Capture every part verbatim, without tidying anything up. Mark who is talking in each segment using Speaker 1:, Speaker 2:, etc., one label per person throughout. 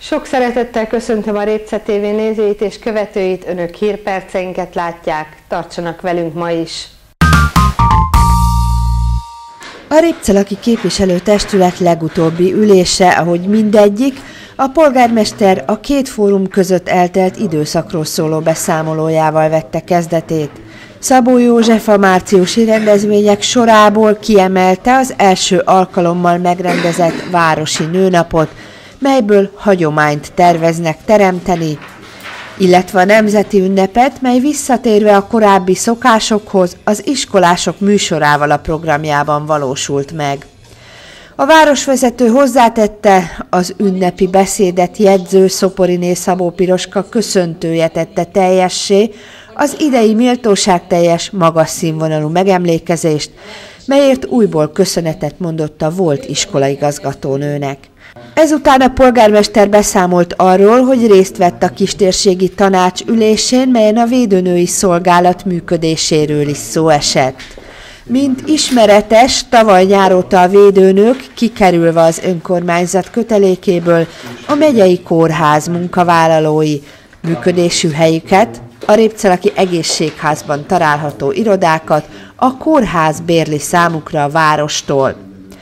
Speaker 1: Sok szeretettel köszöntöm a Répce té vé nézőit és követőit, önök hírperceinket látják, tartsanak velünk ma is!
Speaker 2: A Répcelaki képviselőtestület legutóbbi ülése, ahogy mindegyik, a polgármester a két fórum között eltelt időszakról szóló beszámolójával vette kezdetét. Szabó József a márciusi rendezvények sorából kiemelte az első alkalommal megrendezett városi nőnapot, melyből hagyományt terveznek teremteni, illetve a nemzeti ünnepet, mely visszatérve a korábbi szokásokhoz az iskolások műsorával a programjában valósult meg. A városvezető hozzátette, az ünnepi beszédet jegyző Szoporiné Szabó Piroska köszöntője tette teljessé az idei méltóságteljes, magas színvonalú megemlékezést, melyért újból köszönetet mondott a volt iskolaigazgatónőnek. Ezután a polgármester beszámolt arról, hogy részt vett a kistérségi tanács ülésén, melyen a védőnői szolgálat működéséről is szó esett. Mint ismeretes, tavaly nyáróta a védőnők, kikerülve az önkormányzat kötelékéből, a megyei kórház munkavállalói működésű helyüket, a Répcelaki egészségházban található irodákat a kórház bérli számukra a várostól.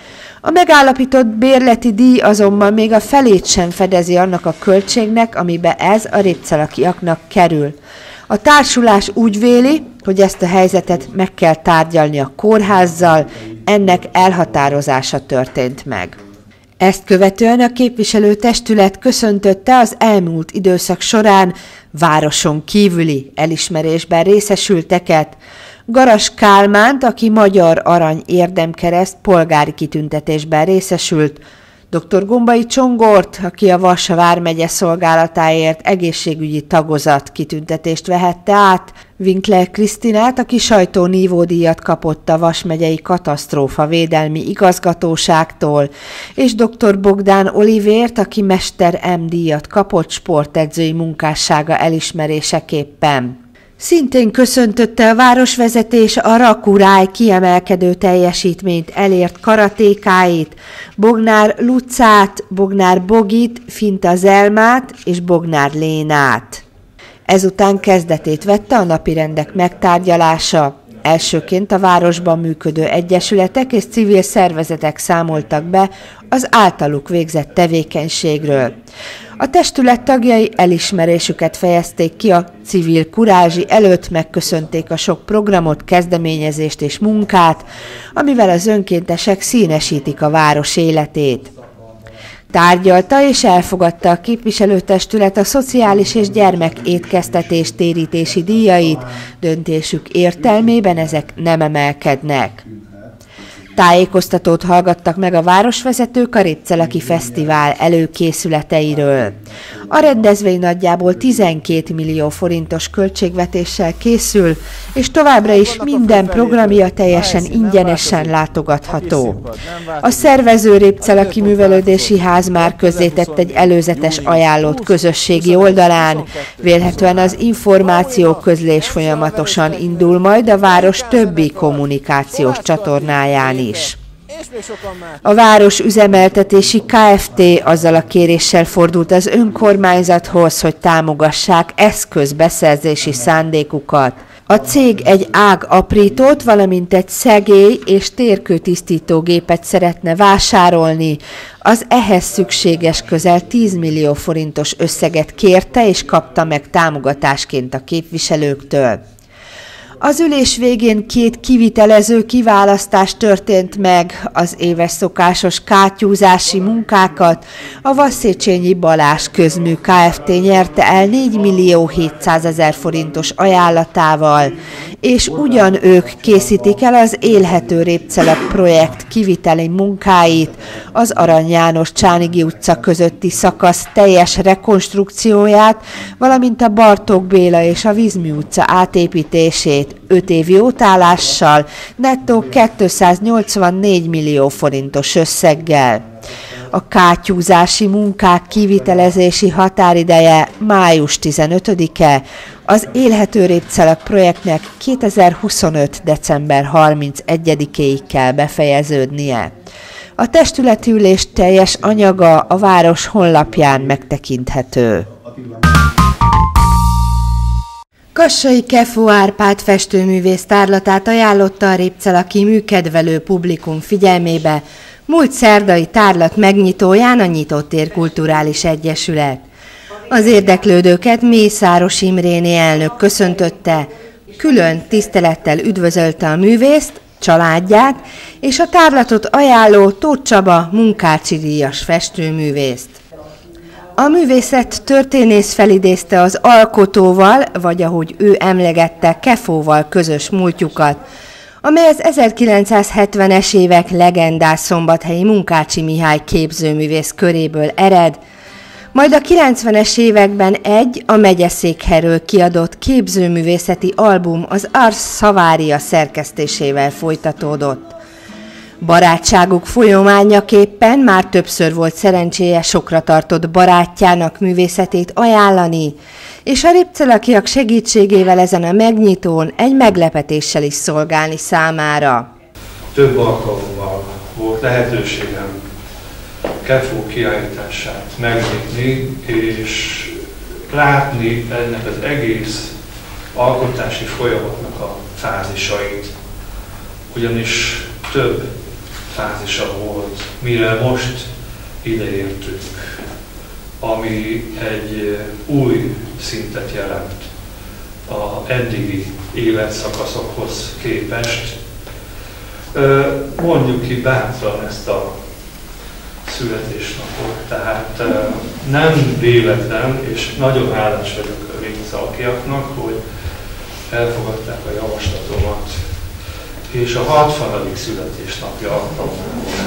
Speaker 2: A megállapított bérleti díj azonban még a felét sem fedezi annak a költségnek, amibe ez a répcelakiaknak kerül. A társulás úgy véli, hogy ezt a helyzetet meg kell tárgyalni a kórházzal, ennek elhatározása történt meg. Ezt követően a képviselőtestület köszöntötte az elmúlt időszak során városon kívüli elismerésben részesülteket, Garas Kálmánt, aki Magyar Arany Érdemkereszt polgári kitüntetésben részesült, dr. Gombai Csongort, aki a Vas vármegye szolgálatáért egészségügyi tagozat kitüntetést vehette át, Winkler Krisztinát, aki sajtónívódíjat kapott a Vas megyei katasztrófa védelmi igazgatóságtól, és dr. Bogdán Olivért, aki Mester M díjat kapott sportedzői munkássága elismeréseképpen. Szintén köszöntötte a városvezetés a Rakuráj kiemelkedő teljesítményt elért karatékáit, Bognár Lucát, Bognár Bogit, Finta Zelmát és Bognár Lénát. Ezután kezdetét vette a napirendek megtárgyalása. Elsőként a városban működő egyesületek és civil szervezetek számoltak be az általuk végzett tevékenységről. A testület tagjai elismerésüket fejezték ki a civil kurázsi előtt, megköszönték a sok programot, kezdeményezést és munkát, amivel az önkéntesek színesítik a város életét. Tárgyalta és elfogadta a képviselőtestület a szociális és gyermekétkeztetés térítési díjait, döntésük értelmében ezek nem emelkednek. Tájékoztatót hallgattak meg a városvezetők a Répcelaki Fesztivál előkészületeiről. A rendezvény nagyjából tizenkét millió forintos költségvetéssel készül, és továbbra is minden programja teljesen ingyenesen látogatható. A szervező Répcelaki Művelődési Ház már közzétett egy előzetes ajánlót közösségi oldalán, vélhetően az információ közlés folyamatosan indul majd a város többi kommunikációs csatornáján is. A város üzemeltetési Kft. Azzal a kéréssel fordult az önkormányzathoz, hogy támogassák eszközbeszerzési szándékukat. A cég egy ágaprítót, valamint egy szegély és térkőtisztítógépet szeretne vásárolni. Az ehhez szükséges közel tíz millió forintos összeget kérte és kapta meg támogatásként a képviselőktől. Az ülés végén két kivitelező kiválasztás történt meg, az éves szokásos kátyúzási munkákat a Vasszécsényi Balázs Közmű Kft. Nyerte el négy millió hétszázezer forintos ajánlatával, és ugyan ők készítik el az Élhető Répcelak projekt kiviteli munkáit, az Arany János Csánigi utca közötti szakasz teljes rekonstrukcióját, valamint a Bartók Béla és a Vizmű utca átépítését, öt év jótállással, nettó kétszáznyolcvannégy millió forintos összeggel. A kátyúzási munkák kivitelezési határideje május tizenötödike, az Élhető Répcelak projektnek kétezer-huszonöt. december harmincegyedikéig kell befejeződnie. A testületi ülés teljes anyaga a város honlapján megtekinthető. Kassai Kefo Árpád festőművész tárlatát ajánlotta a répcelaki műkedvelő publikum figyelmébe múlt szerdai tárlat megnyitóján a Nyitott Tér Kulturális Egyesület. Az érdeklődőket Mészáros Imréné elnök köszöntötte, külön tisztelettel üdvözölte a művészt, családját és a tárlatot ajánló Tóth Csaba Munkácsi díjas festőművészt. A művészet történész felidézte az alkotóval, vagy ahogy ő emlegette, Kefóval közös múltjukat, amely az ezerkilencszázhetvenes évek legendás szombathelyi Munkácsi Mihály képzőművész köréből ered, majd a kilencvenes években egy a megyeszékhelyről kiadott képzőművészeti album az Ars Savaria szerkesztésével folytatódott. Barátságuk folyamányaképpen már többször volt szerencséje sokra tartott barátjának művészetét ajánlani, és a répcelakiak segítségével ezen a megnyitón egy meglepetéssel is szolgálni számára.
Speaker 3: Több alkalommal volt lehetőségem Kefo kiállítását megnyitni, és látni ennek az egész alkotási folyamatnak a fázisait. Ugyanis több fázisa volt, mire most ideértünk, ami egy új szintet jelent az eddigi életszakaszokhoz képest. Mondjuk ki bátran ezt a születésnapot, tehát nem véletlen, és nagyon hálás vagyok a répcelakiaknak, hogy elfogadták a javaslatomat, és a hatvanadik születésnapja alkalmából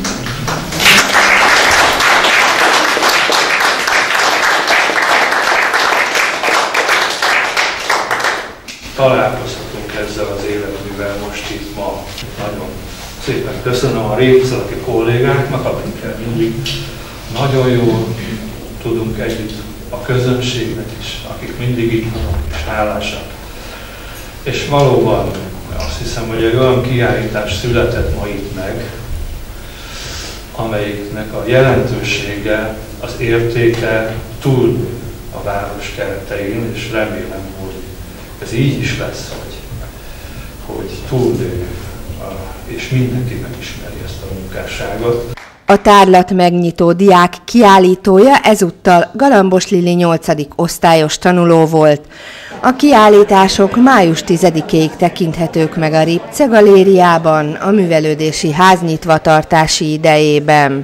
Speaker 3: találkozhatunk ezzel az életművel most itt ma. Nagyon szépen köszönöm a répcelaki kollégáknak, akikkel mindig nagyon jól tudunk együtt, a közönségnek is, akik mindig itt vannak és hálásak. És valóban azt hiszem, hogy egy olyan kiállítás született ma itt meg, amelyiknek a jelentősége, az értéke túl a város keretein, és remélem, hogy ez így is lesz, hogy, hogy túlnő, és mindenki megismeri ezt a munkásságot.
Speaker 2: A tárlat megnyitó diák kiállítója ezúttal Galambos Lili nyolcadik osztályos tanuló volt. A kiállítások május tizedikéig tekinthetők meg a Ripce galériában, a művelődési ház nyitvatartási idejében.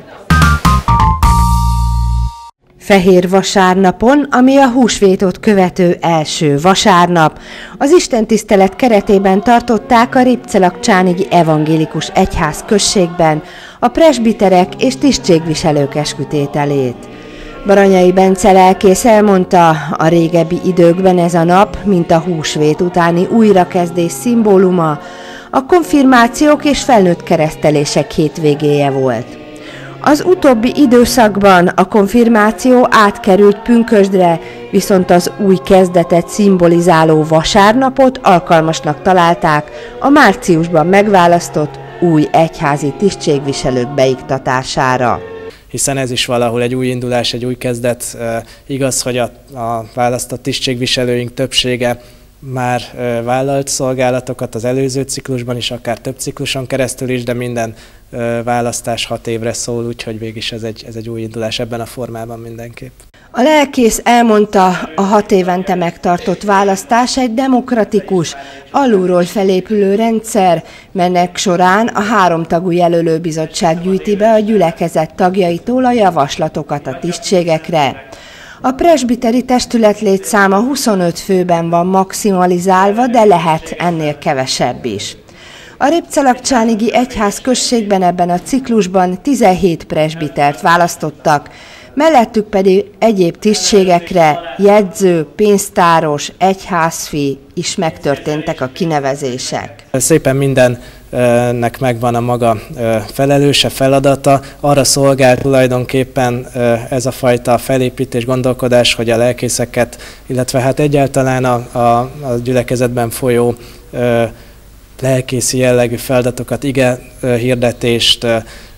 Speaker 2: Fehér vasárnapon, ami a húsvétot követő első vasárnap, az istentisztelet keretében tartották a Ripcelak-Csánigi Evangélikus Egyház községben a presbiterek és tisztségviselők eskütételét. Baranyai Bence lelkész elmondta, a régebbi időkben ez a nap, mint a húsvét utáni újrakezdés szimbóluma, a konfirmációk és felnőtt keresztelések hétvégéje volt. Az utóbbi időszakban a konfirmáció átkerült pünkösdre, viszont az új kezdetet szimbolizáló vasárnapot alkalmasnak találták a márciusban megválasztott új egyházi tisztségviselők beiktatására.
Speaker 4: Hiszen ez is valahol egy új indulás, egy új kezdet. Igaz, hogy a, a választott tisztségviselőink többsége már vállalt szolgálatokat az előző ciklusban is, akár több cikluson keresztül is, de minden választás hat évre szól, úgyhogy végig ez egy, ez egy új indulás ebben a formában mindenképp.
Speaker 2: A lelkész elmondta, a hat évente megtartott választás egy demokratikus, alulról felépülő rendszer, melynek során a háromtagú jelölőbizottság gyűjti be a gyülekezet tagjaitól a javaslatokat a tisztségekre. A presbiteri testület létszáma huszonöt főben van maximalizálva, de lehet ennél kevesebb is. A Ripcelak-Csánigi Egyház községben ebben a ciklusban tizenhét presbitert választottak, mellettük pedig egyéb tisztségekre jegyző, pénztáros, egyházfi is megtörténtek a kinevezések.
Speaker 4: Szépen mindennek megvan a maga felelőse, feladata. Arra szolgál tulajdonképpen ez a fajta felépítés, gondolkodás, hogy a lelkészeket, illetve hát egyáltalán a, a, a gyülekezetben folyó lelkészi jellegű feladatokat, ige hirdetést,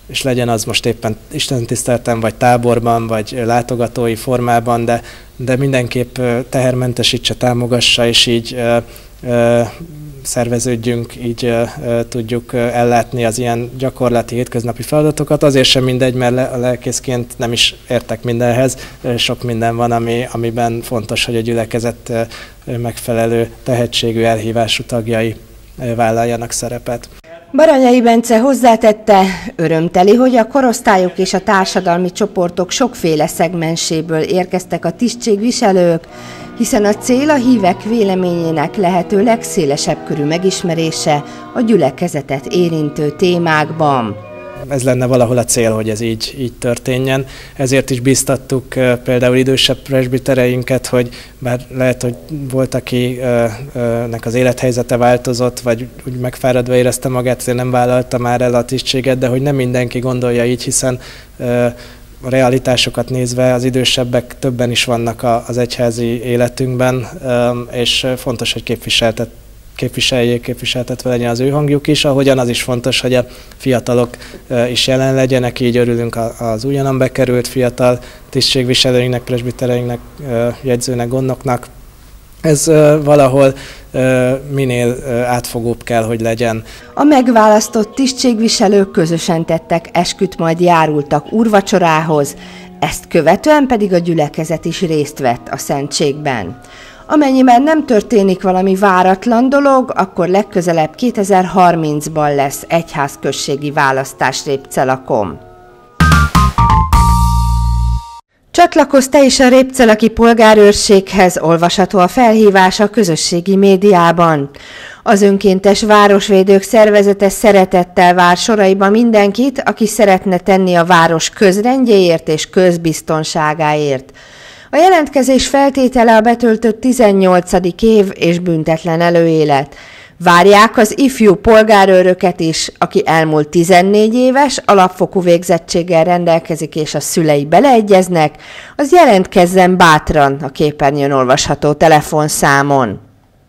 Speaker 4: és legyen az most éppen istentiszteleten, vagy táborban, vagy látogatói formában, de, de mindenképp tehermentesítse, támogassa, és így ö, ö, szerveződjünk, így ö, ö, tudjuk ellátni az ilyen gyakorlati, hétköznapi feladatokat. Azért sem mindegy, mert le, a lelkészként nem is értek mindenhez. Sok minden van, ami, amiben fontos, hogy a gyülekezet ö, megfelelő tehetségű, elhívású tagjai ö, vállaljanak szerepet.
Speaker 2: Baranyai Bence hozzátette, örömteli, hogy a korosztályok és a társadalmi csoportok sokféle szegmenséből érkeztek a tisztségviselők, hiszen a cél a hívek véleményének lehető legszélesebb körű megismerése a gyülekezetet érintő témákban.
Speaker 4: Ez lenne valahol a cél, hogy ez így, így történjen. Ezért is bíztattuk például idősebb presbitereinket, hogy bár lehet, hogy volt, akinek az élethelyzete változott, vagy úgy megfáradva érezte magát, azért nem vállalta már el a tisztséget, de hogy nem mindenki gondolja így, hiszen a realitásokat nézve az idősebbek többen is vannak az egyházi életünkben, és fontos, hogy képviseltet képviseljék, képviseltetve legyen az ő hangjuk is, ahogyan az is fontos, hogy a fiatalok is jelen legyenek, így örülünk az újonnan bekerült fiatal tisztségviselőinknek, presbitereinknek, jegyzőnek, gondnoknak. Ez valahol minél átfogóbb kell, hogy legyen.
Speaker 2: A megválasztott tisztségviselők közösen tettek esküt, majd járultak úrvacsorához, ezt követően pedig a gyülekezet is részt vett a szentségben. Amennyiben nem történik valami váratlan dolog, akkor legközelebb kétezer-harmincban lesz egyházközségi választás Répcelakon. Csatlakozz te is a Répcelaki polgárőrséghez, olvasható a felhívás a közösségi médiában. Az önkéntes városvédők szervezete szeretettel vár soraiba mindenkit, aki szeretne tenni a város közrendjéért és közbiztonságáért. A jelentkezés feltétele a betöltött tizennyolcadik év és büntetlen előélet. Várják az ifjú polgárőröket is, aki elmúlt tizennégy éves, alapfokú végzettséggel rendelkezik és a szülei beleegyeznek, az jelentkezzen bátran a képernyőn olvasható telefonszámon.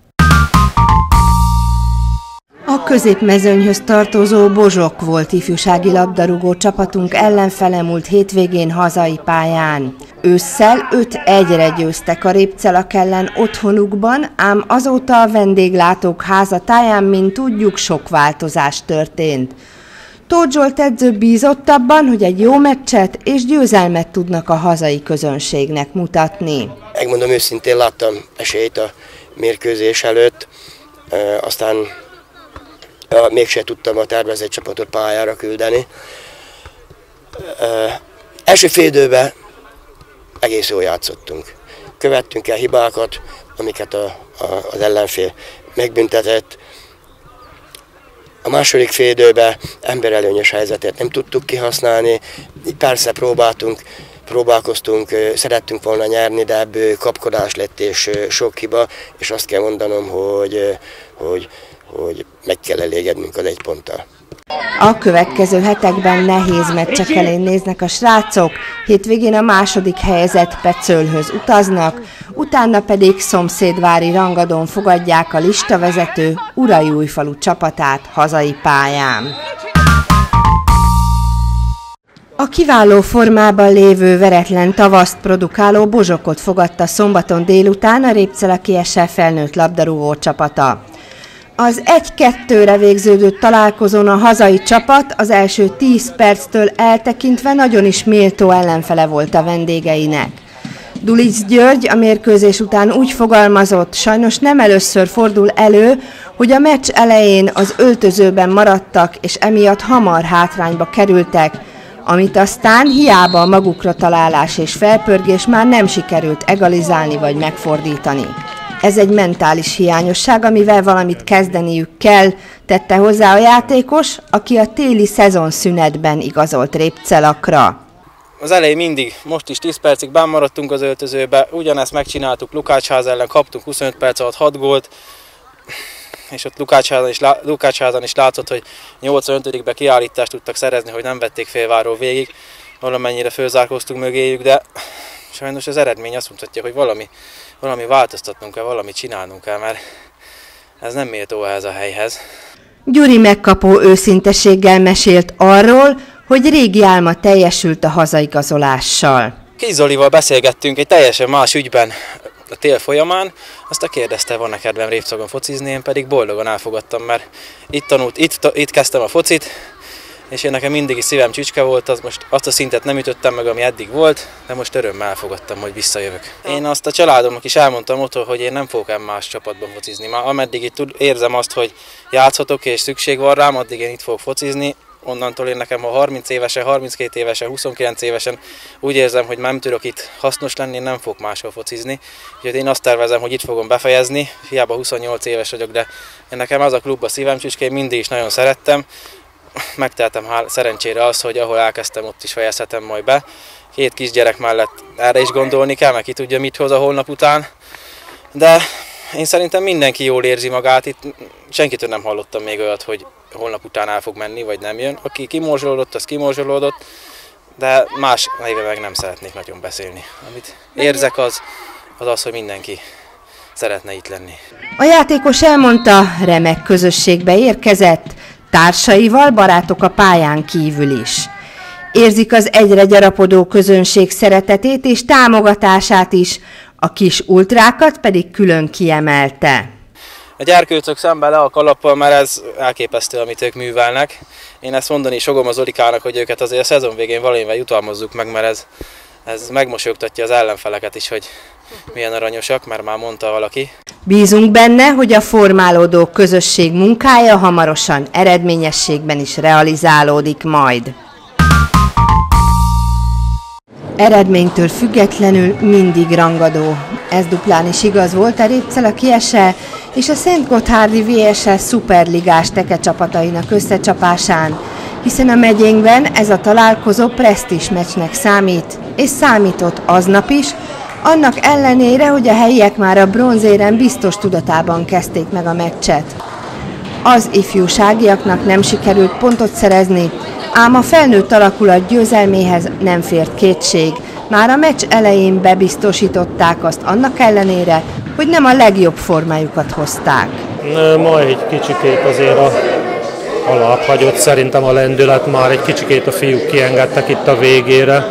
Speaker 2: A középmezőnyhöz tartozó Bozsok volt ifjúsági labdarúgó csapatunk ellenfele múlt hétvégén hazai pályán. Ősszel öt egyre győztek a Répcelak ellen otthonukban, ám azóta a vendéglátók házatáján, mint tudjuk, sok változás történt. Tóth Zsolt edző bízott abban, hogy egy jó meccset és győzelmet tudnak a hazai közönségnek mutatni.
Speaker 5: Megmondom őszintén, láttam esélyt a mérkőzés előtt, aztán mégse tudtam a tervezett csapatot pályára küldeni. Első fél időben egész jól játszottunk. Követtünk el hibákat, amiket a, a, az ellenfél megbüntetett. A második fél időben emberelőnyös helyzetet nem tudtuk kihasználni. Persze próbáltunk, próbálkoztunk, szerettünk volna nyerni, de ebből kapkodás lett és sok hiba, és azt kell mondanom, hogy, hogy, hogy meg kell elégednünk az egy ponttal.
Speaker 2: A következő hetekben nehéz meccsek elé néznek a srácok, hétvégén a második helyezett Pecölhöz utaznak, utána pedig szomszédvári Rangadón fogadják a listavezető Urajújfalu csapatát hazai pályán. A kiváló formában lévő veretlen tavaszt produkáló Bozsokot fogadta szombaton délután a Répcelaki es el felnőtt labdarúgó csapata. Az egy-kettőre végződő találkozón a hazai csapat az első tíz perctől eltekintve nagyon is méltó ellenfele volt a vendégeinek. Dulic György a mérkőzés után úgy fogalmazott, sajnos nem először fordul elő, hogy a meccs elején az öltözőben maradtak, és emiatt hamar hátrányba kerültek, amit aztán hiába a magukra találás és felpörgés már nem sikerült egalizálni vagy megfordítani. Ez egy mentális hiányosság, amivel valamit kezdeniük kell, tette hozzá a játékos, aki a téli szezonszünetben igazolt Répcelakra.
Speaker 6: Az elején mindig, most is tíz percig benn maradtunk az öltözőbe, ugyanezt megcsináltuk Lukácsház ellen, kaptunk huszonöt perc alatt hat gólt, és ott Lukácsházan is, Lukácsházan is látszott, hogy nyolcvanötödikben kiállítást tudtak szerezni, hogy nem vették félváról végig, valamennyire fölzárkóztunk mögéjük, de sajnos az eredmény azt mutatja, hogy valami, valami változtatnunk kell, valamit csinálnunk kell, mert ez nem méltó ehhez a helyhez.
Speaker 2: Gyuri megkapó őszinteséggel mesélt arról, hogy régi álma teljesült a hazaigazolással.
Speaker 6: Kis Zolival beszélgettünk egy teljesen más ügyben a tél folyamán, aztán kérdezte, van-e kedvem Répcelagon focizni, én pedig boldogan elfogadtam, mert itt tanult, itt, itt kezdtem a focit, és én nekem mindig is szívem csücske volt, az most azt a szintet nem ütöttem meg, ami eddig volt, de most örömmel elfogadtam, hogy visszajövök. Én azt a családomnak is elmondtam otthon, hogy én nem fogok más csapatban focizni. Már ameddig itt érzem azt, hogy játszhatok és szükség van rám, addig én itt fogok focizni. Onnantól én nekem, ha harminc évesen, harminckét évesen, huszonkilenc évesen úgy érzem, hogy nem tudok itt hasznos lenni, nem fogok máshol focizni. Úgyhogy én azt tervezem, hogy itt fogom befejezni, hiába huszonnyolc éves vagyok, de én nekem az a klub a szívem csücske, én mindig is nagyon szerettem. Megteltem szerencsére azt, hogy ahol elkezdtem, ott is fejezhetem majd be. Két kisgyerek mellett erre is gondolni kell, meg ki tudja, mit hoz a holnap után. De én szerintem mindenki jól érzi magát, itt senkitől nem hallottam még olyat, hogy holnap után el fog menni, vagy nem jön. Aki kimorzsolódott, az kimorzsolódott, de más néve meg nem szeretnék nagyon beszélni. Amit érzek az, az az, hogy mindenki szeretne itt lenni.
Speaker 2: A játékos elmondta, remek közösségbe érkezett, társaival barátok a pályán kívül is. Érzik az egyre gyarapodó közönség szeretetét és támogatását is, a kis ultrákat pedig külön kiemelte.
Speaker 6: A gyerkőcök szemben le a kalappal, mert ez elképesztő, amit ők művelnek. Én ezt mondani sogom az Olikának, hogy őket azért a szezon végén valamivel jutalmazzuk meg, mert ez, ez megmosolyogtatja az ellenfeleket is, hogy milyen aranyosak, mert már mondta valaki.
Speaker 2: Bízunk benne, hogy a formálódó közösség munkája hamarosan eredményességben is realizálódik majd. Eredménytől függetlenül mindig rangadó. Ez duplán is igaz volt a Répcelaki es e és a Szentgotthárdi vé es e szuperligás teke csapatainak összecsapásán, hiszen a megyénkben ez a találkozó presztízs meccsnek számít, és számított aznap is, annak ellenére, hogy a helyiek már a bronzérem biztos tudatában kezdték meg a meccset. Az ifjúságiaknak nem sikerült pontot szerezni, ám a felnőtt alakulat győzelméhez nem fért kétség. Már a meccs elején bebiztosították azt annak ellenére, hogy nem a legjobb formájukat hozták.
Speaker 7: Ma egy kicsikét azért a alább hagyott, szerintem a lendület, már egy kicsikét a fiúk kiengedtek itt a végére.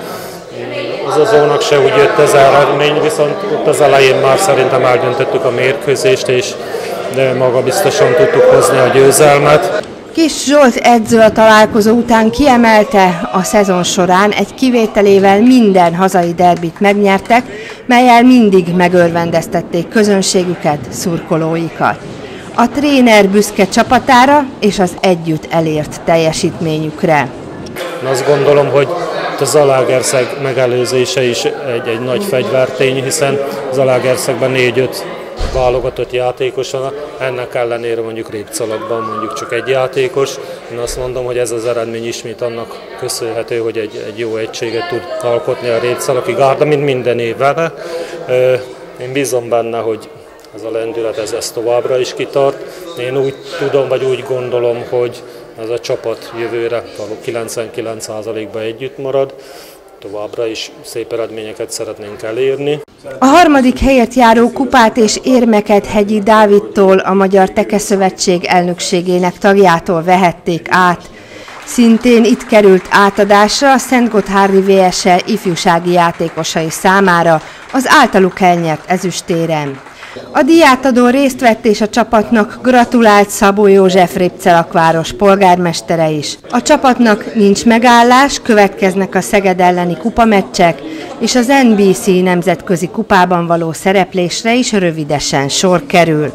Speaker 7: Az azónak se úgy jött az eredmény, viszont ott az elején már szerintem eldöntöttük a mérkőzést, és de magabiztosan tudtuk hozni a győzelmet.
Speaker 2: Kis Zsolt edző a találkozó után kiemelte, a szezon során egy kivételével minden hazai derbit megnyertek, mellyel mindig megörvendeztették közönségüket, szurkolóikat. A tréner büszke csapatára és az együtt elért teljesítményükre.
Speaker 7: Azt gondolom, hogy a Zalaegerszeg megelőzése is egy, egy nagy fegyvertény, hiszen Zalaegerszegben négy-öt válogatott játékos van, ennek ellenére mondjuk Répcelakban mondjuk csak egy játékos. Én azt mondom, hogy ez az eredmény ismét annak köszönhető, hogy egy, egy jó egységet tud alkotni a Répcelaki gárda, mint minden évben. Én bízom benne, hogy ez a lendület ez, ez továbbra is kitart. Én úgy tudom, vagy úgy gondolom, hogy ez a csapat jövőre való kilencvenkilenc százalékban együtt marad. Továbbra is szép eredményeket szeretnénk elérni.
Speaker 2: A harmadik helyet járó kupát és érmeket Hegyi Dávidtól, a Magyar Tekeszövetség elnökségének tagjától vehették át. Szintén itt került átadásra a Szentgotthárdi vé es e ifjúsági játékosai számára az általuk elnyert ezüstérem. A díjátadó részt vett és a csapatnak gratulált Szabó József Répcelakváros polgármestere is. A csapatnak nincs megállás, következnek a Szeged elleni kupameccsek, és az en bé cé nemzetközi kupában való szereplésre is rövidesen sor kerül.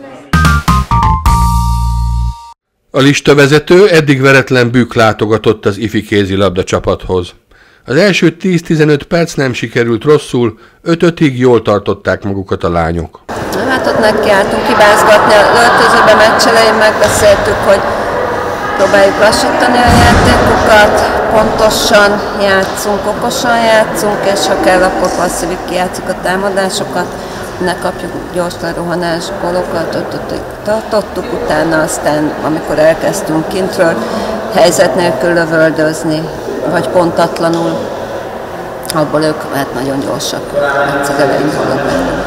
Speaker 8: A listavezető eddig veretlen Bükk látogatott az ifi kézilabda csapathoz. Az első tíz-tizenöt perc nem sikerült rosszul, öt-ötig jól tartották magukat a lányok.
Speaker 9: Hát ott nekiálltunk hibázgatni, az öltözőbe meccs elején megbeszéltük, hogy próbáljuk lassítani a játékokat, pontosan játszunk, okosan játszunk, és ha kell, akkor passzívig kijátszunk a támadásokat, ne kapjuk gyors lerohanás gólokat, tartottuk, utána aztán, amikor elkezdtünk kintről, helyzet nélkül lövöldözni, vagy pontatlanul, abból ők hát nagyon gyorsak, egyszer elején hallott bennünk.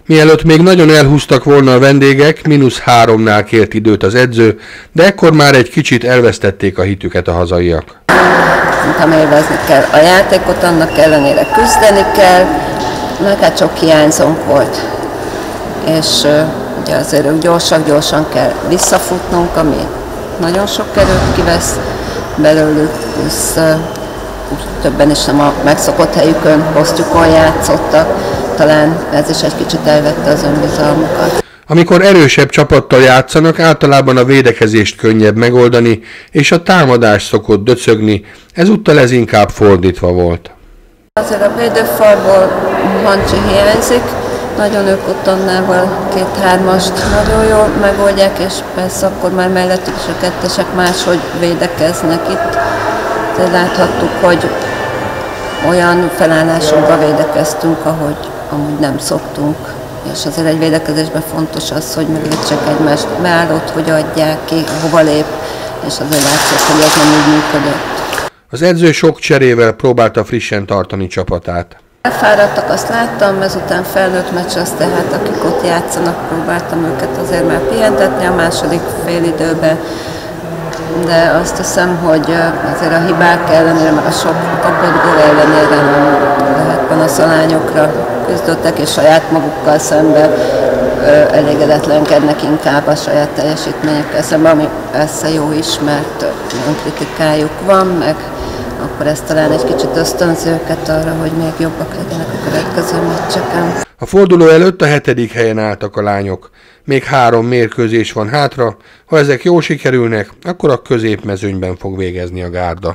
Speaker 8: Mielőtt még nagyon elhúztak volna a vendégek, mínusz háromnál kért időt az edző, de ekkor már egy kicsit elvesztették a hitüket a hazaiak.
Speaker 9: Szerintem élvezni kell a játékot, annak ellenére küzdeni kell, meg hát sok hiányzónk volt. És ugye azért ők gyorsan, gyorsan kell visszafutnunk, ami nagyon sok erőt kivesz belőlük, plusz többen is nem a megszokott helyükön, posztjukon játszottak, talán ez is egy kicsit elvette az önbizalmukat.
Speaker 8: Amikor erősebb csapattal játszanak, általában a védekezést könnyebb megoldani, és a támadás szokott döcögni, ezúttal ez inkább fordítva volt.
Speaker 9: Azért a védőfalból Hancsi hiányzik, nagyon ők ott Annával két-hármast nagyon jól megoldják, és persze akkor már mellettük is a kettesek máshogy védekeznek itt. De láthattuk, hogy olyan felállásunkba védekeztünk, ahogy amúgy nem szoktunk. És azért egy védekezésben fontos az, hogy megértsék egymást, beállót, hogy adják ki, hova lép, és azért látszott, hogy ez nem úgy működött.
Speaker 8: Az edző sok cserével próbálta frissen tartani csapatát.
Speaker 9: Elfáradtak, azt láttam, ezután felnőtt meccs, az tehát akik ott játszanak, próbáltam őket azért már pihentetni a második félidőben. De azt hiszem, hogy azért a hibák ellenére, meg a sok kapott gól ellenére nem lehet panasz a lányokra, küzdöttek, és saját magukkal szemben elégedetlenkednek inkább a saját teljesítményekkel szemben, ami persze jó is, mert önkritikájuk van, meg akkor ez talán egy kicsit ösztönzi őket arra, hogy még jobbak legyenek a következő meccseken.
Speaker 8: A forduló előtt a hetedik helyen álltak a lányok. Még három mérkőzés van hátra, ha ezek jól sikerülnek, akkor a középmezőnyben fog végezni a gárda.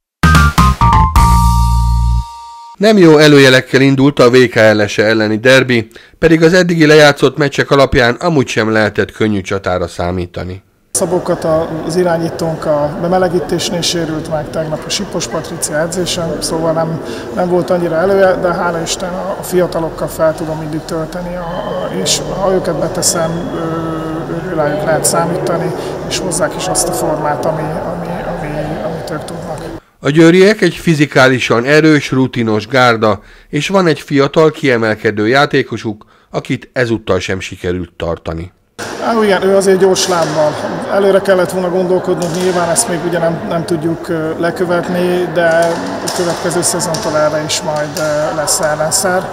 Speaker 8: Nem jó előjelekkel indult a vé ká el es elleni derbi, pedig az eddigi lejátszott meccsek alapján amúgy sem lehetett könnyű csatára számítani.
Speaker 10: Szabókat az irányítónk a bemelegítésnél sérült meg tegnap a Sipos Patricia edzésen, szóval nem, nem volt annyira elője, de hála Isten a fiatalokkal fel tudom mindig tölteni, a, a, és ha őket beteszem, rájuk lehet számítani, és hozzák is azt a formát, ami, ami, ami, amit ők tudnak.
Speaker 8: A győriek egy fizikálisan erős, rutinos gárda, és van egy fiatal, kiemelkedő játékosuk, akit ezúttal sem sikerült tartani.
Speaker 10: Á, igen, ő azért gyors lábbal. Előre kellett volna gondolkodnunk, nyilván ezt még ugye nem, nem tudjuk lekövetni, de a következő szezontól erre is majd lesz ellenszer.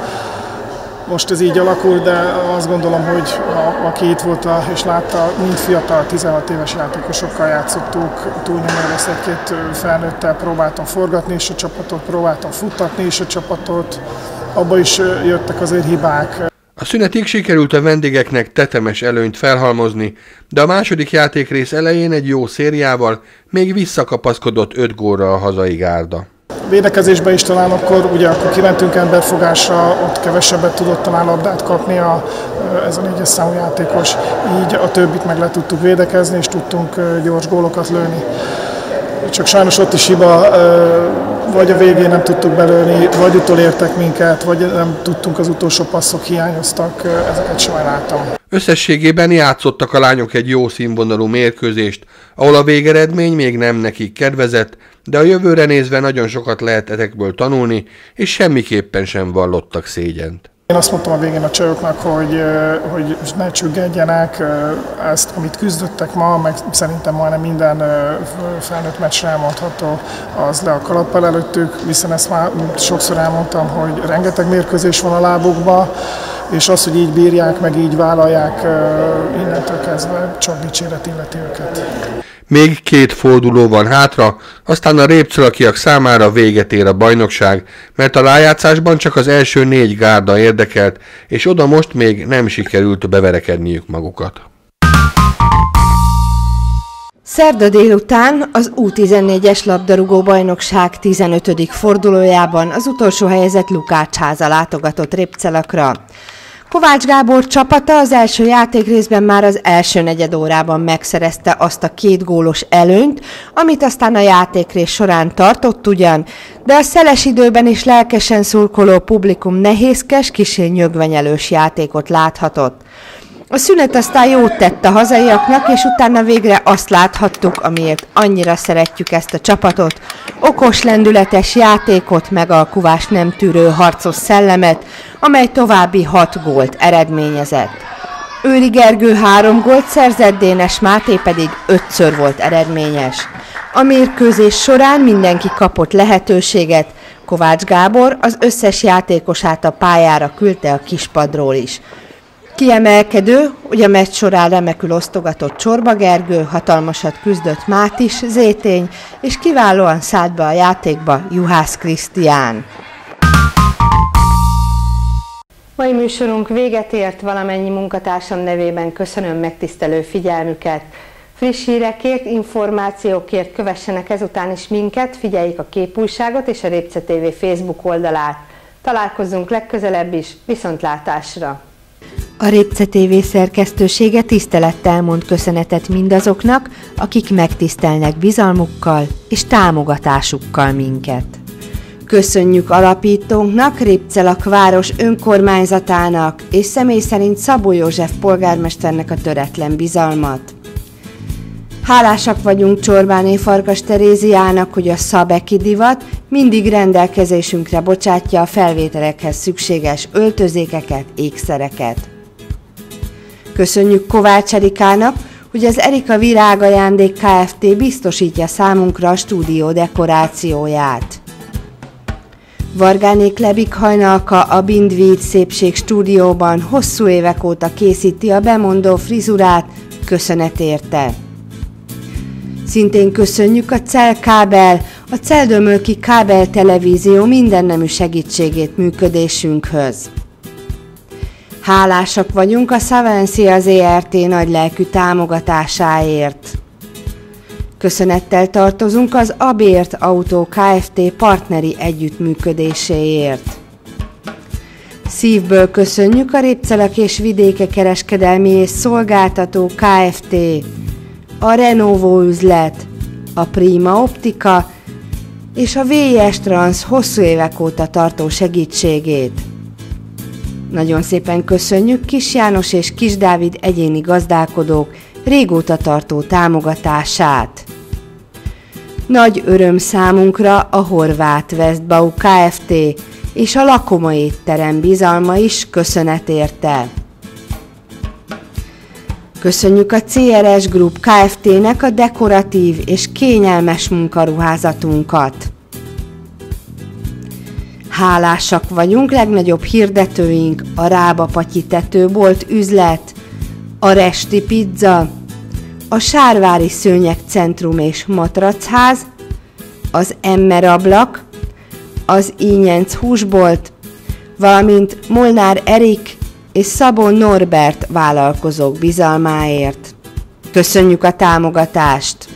Speaker 10: Most ez így alakul, de azt gondolom, hogy a, aki itt volt a, és látta, mind fiatal, tizenhat éves játékosokkal játszottuk, túlnyomó lesz egy-két felnőttel próbáltam forgatni is a csapatot, próbáltam futtatni is a csapatot, abba is jöttek azért hibák.
Speaker 8: A szünetig sikerült a vendégeknek tetemes előnyt felhalmozni, de a második játékrész elején egy jó szériával még visszakapaszkodott öt gólra a hazai gárda.
Speaker 10: Védekezésben is talán akkor, ugye akkor kimentünk emberfogásra, ott kevesebbet tudott talán labdát kapni a, ez a négyes számú játékos, így a többit meg le tudtuk védekezni, és tudtunk gyors gólokat lőni. Csak sajnos ott is hiba, vagy a végén nem tudtuk belőni, vagy utolértek minket, vagy nem tudtunk, az utolsó passzok hiányoztak, ezeket sajnáltam.
Speaker 8: Összességében játszottak a lányok egy jó színvonalú mérkőzést, ahol a végeredmény még nem nekik kedvezett, de a jövőre nézve nagyon sokat lehet ezekből tanulni, és semmiképpen sem vallottak szégyent.
Speaker 10: Én azt mondtam a végén a csajoknak, hogy, hogy ne csüggedjenek, ezt, amit küzdöttek ma, meg szerintem majdnem minden felnőtt meccsre elmondható, az le a kalappal előttük, hiszen ezt már sokszor elmondtam, hogy rengeteg mérkőzés van a lábukban, és az, hogy így bírják, meg így vállalják, innentől kezdve csak dicséret illeti őket.
Speaker 8: Még két forduló van hátra, aztán a répcelakiak számára véget ér a bajnokság, mert a rájátszásban csak az első négy gárda érdekelt, és oda most még nem sikerült beverekedniük magukat.
Speaker 2: Szerda délután az U tizennégyes labdarúgó bajnokság tizenötödik fordulójában az utolsó helyezett Lukácsháza látogatott Répcelakra. Kovács Gábor csapata az első játékrészben már az első negyed órában megszerezte azt a két gólos előnyt, amit aztán a játékrész során tartott ugyan, de a szeles időben is lelkesen szurkoló publikum nehézkes, kissé nyögvenyelős játékot láthatott. A szünet aztán jót tett a hazaiaknak, és utána végre azt láthattuk, amiért annyira szeretjük ezt a csapatot, okos, lendületes játékot, megalkuvást nem tűrő harcos szellemet, amely további hat gólt eredményezett. Őri Gergő három gólt szerzett, Dénes Máté pedig ötször volt eredményes. A mérkőzés során mindenki kapott lehetőséget, Kovács Gábor az összes játékosát a pályára küldte a kispadról is. Kiemelkedő, hogy a meccs során remekül osztogatott Csorba Gergő, hatalmasat küzdött Mátis Zétény, és kiválóan szállt be a játékba Juhász Krisztián.
Speaker 1: Mai műsorunk véget ért, valamennyi munkatársam nevében köszönöm megtisztelő figyelmüket. Friss hírekért, információkért kövessenek ezután is minket, figyeljék a Képújságot és a Répce té vé Facebook oldalát. Találkozzunk legközelebb is, viszontlátásra!
Speaker 2: A Répce té vé szerkesztősége tisztelettel mond köszönetet mindazoknak, akik megtisztelnek bizalmukkal és támogatásukkal minket. Köszönjük alapítónknak, Répcelak város önkormányzatának és személy szerint Szabó József polgármesternek a töretlen bizalmat. Hálásak vagyunk Csorbáné Farkas Teréziának, hogy a Szabeki divat mindig rendelkezésünkre bocsátja a felvételekhez szükséges öltözékeket, ékszereket. Köszönjük Kovács Erikának, hogy az Erika Virágajándék Kft. Biztosítja számunkra a stúdió dekorációját. Vargáné Klebik Hajnalka a Bindvíd Szépség stúdióban hosszú évek óta készíti a bemondó frizurát, köszönet érte. Szintén köszönjük a Cell Kábel, a Celldömölki Kábel Televízió mindennemű segítségét működésünkhöz. Hálásak vagyunk a Savencia zé er té nagylelkű támogatásáért. Köszönettel tartozunk az Abért Autó Kft. Partneri együttműködéséért. Szívből köszönjük a Répcelak és Vidéke Kereskedelmi és Szolgáltató Kft., a Renovó üzlet, a Prima Optika és a vé es Trans hosszú évek óta tartó segítségét. Nagyon szépen köszönjük Kis János és Kis Dávid egyéni gazdálkodók régóta tartó támogatását. Nagy öröm számunkra a Horváth Westbau Kft. És a Lakoma étterem bizalma is köszönet érte. Köszönjük a cé er es Group Kft.-nek a dekoratív és kényelmes munkaruházatunkat. Hálásak vagyunk legnagyobb hirdetőink, a Rába Patyi tetőbolt üzlet, a Resti Pizza, a Sárvári Szőnyegcentrum és Matracház, az Emmer Ablak, az Ínyenc húsbolt, valamint Molnár Erik és Szabó Norbert vállalkozók bizalmáért. Köszönjük a támogatást!